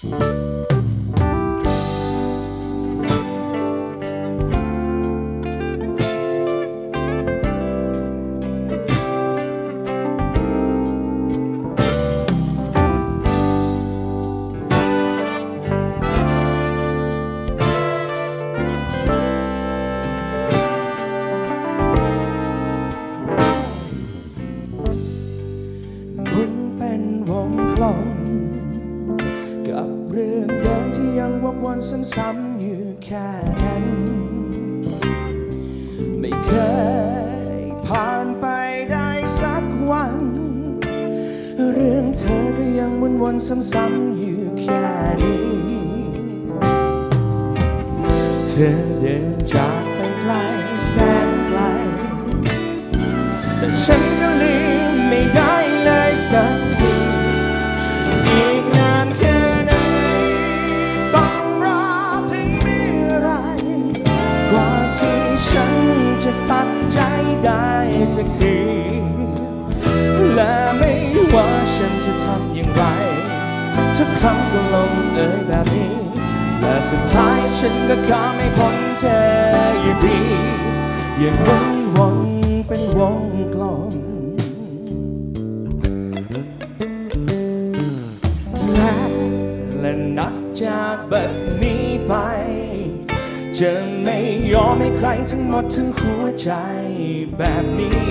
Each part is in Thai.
กับเรื่องเดิมที่ยังวกวนซ้ำๆอยู่แค่นั้นไม่เคยผ่านไปได้สักวันเรื่องเธอก็ยังวนซ้ำๆอยู่แค่นี้เธอเดินจากไปไกลแสนไกลแต่ฉันก็ลืมไม่ได้เลยสักทีอีกนานแค่ไหนต้องรอถึงเมื่อไรกว่าที่ฉันจะตัดใจได้สักทีและไม่ว่าฉันจะทำอย่างไรทุกครั้งก็ลงเอยแบบนี้และสุดท้ายฉันก็ข้ามไม่พ้นเธออยู่ดียังวนเป็นวงกลมและนับจากบัดนี้ไปจะไม่ยอมให้ใครทั้งหมดทั้งหัวใจแบบนี้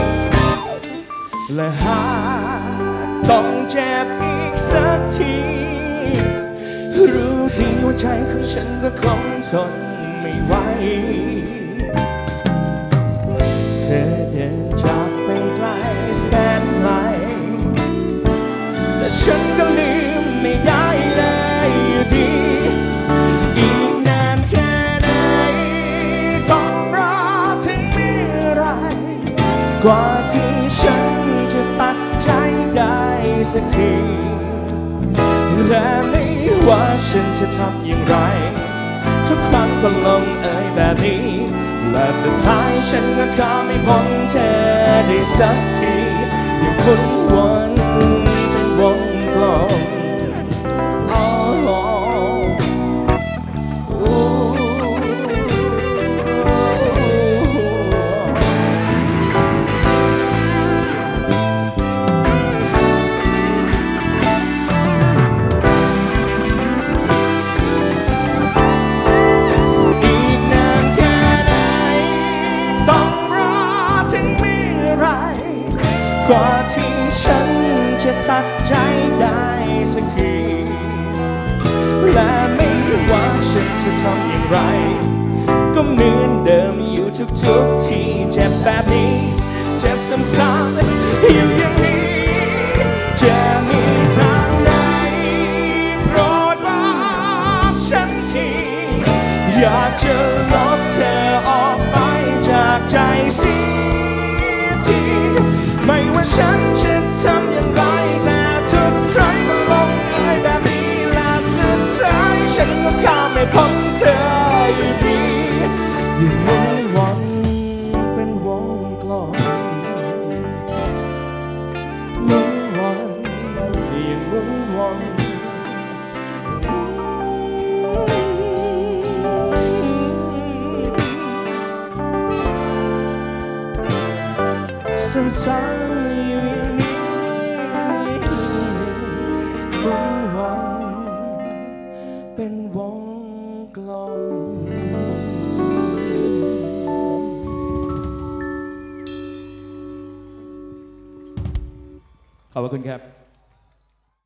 และหากต้องเจ็บอีกสักทีรู้ดีว่าใจของฉันก็คงทนไม่ไหวเธอเดินจากไปไกลแสนไกลแต่ฉันก็ลืมไม่ได้เลยอยู่ดีอีกนานแค่ไหนต้องรอถึงเมื่อไรกว่าที่ฉันจะตัดใจได้สักทีและไม่ว่าฉันจะทำอย่างไรทุกครั้งก็ลงเอยแบบนี้และสุดท้ายฉันก็ข้ามไม่พ้นเธอได้สักทียังวนเป็นวงกลมกว่าที่ฉันจะตัดใจได้สักทีและไม่ว่าฉันจะทำอย่างไรก็เหมือนเดิมอยู่ทุกทีเจ็บแบบนี้เจ็บซ้ำๆอยู่อย่างนี้จะมีทางไหนโปรดบอกฉันทีอยากจะลบเธอออกไปจากใจเสียทีไม่ว่าฉันจะทำอย่างไรแต่ทุกครั้งก็ลงเอยแบบนี้และสุดท้ายฉันก็ข้ามไม่พ้นเธออยู่ดียังวนเป็นวงกลมวนยังวนซ้ำๆอยู่อย่างนี้วนเป็นวงกลมขอบคุณครับ